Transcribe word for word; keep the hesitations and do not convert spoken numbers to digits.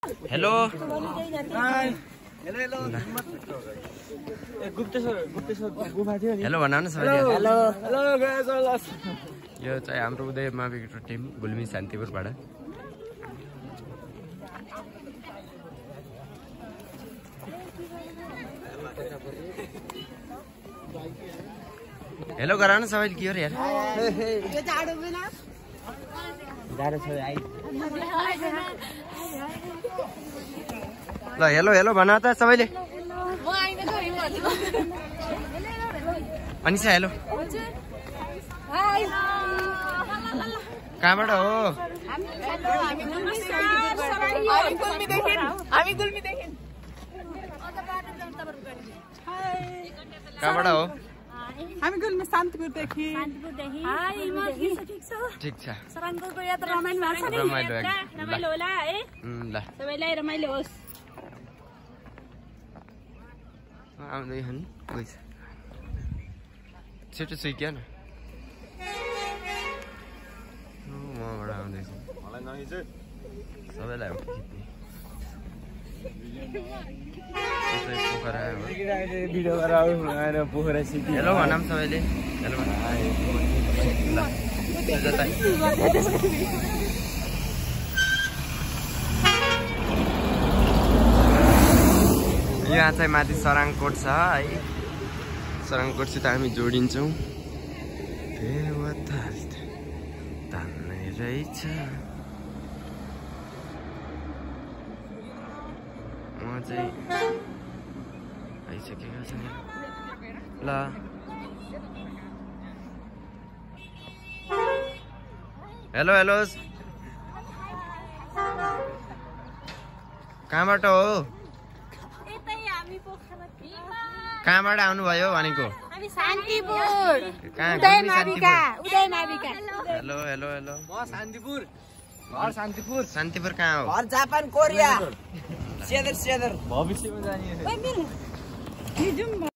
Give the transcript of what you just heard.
hello hello भन न सबैले हेलो हेलो यो चाहिँ हाम्रो उदय माविको टिम गुल्मी शान्तिपुरबाट हेलो गराउन सबैले के हो यार यो जाडो बिना जाडो छ आइ ल हेलो हेलो भन त सबैले म आइन गयो भन्नु अनिसा हेलो हाय कहाँबाट हो हामी गुल्मी देखिन हामी गुल्मी देखिन कहाँबाट हो हामी गुल्मी शान्तिपुर देखि शान्तिपुर देखि हाय म ठीक छ ठीक छ सरङ्गोटको यात्रा रमाइलो भएको छ नि रमाइलो रमाइलो होला है ल सबैलाई रमाइलो होस् आउँदै हन गइस छिटो सुइक्या न मबाट आउँदैछ मलाई नहिजो सबैलाई हो खिच्ने पोखरा भिडियो गरेर पोखरा सिटी हेलो भनौँ सबैले हेलो यहाँ चाहिँ माथि sarangkot छ है sarangkotसित हामी जोडिन्छौँ तान्नै रहेछ म चाहिँ आइसकेको छ नि ल हेलो हेलो कहाँबाट हो कहाँबाट आउनुभयो भनेको हामी शान्तिपुर कहाँ उदय नाविका उदय नाविका हेलो हेलो हेलो म शान्तिपुर घर शान्तिपुर शान्तिपुर कहाँ हो घर जापान कोरिया सेदर सेदर भविष्यमा जाने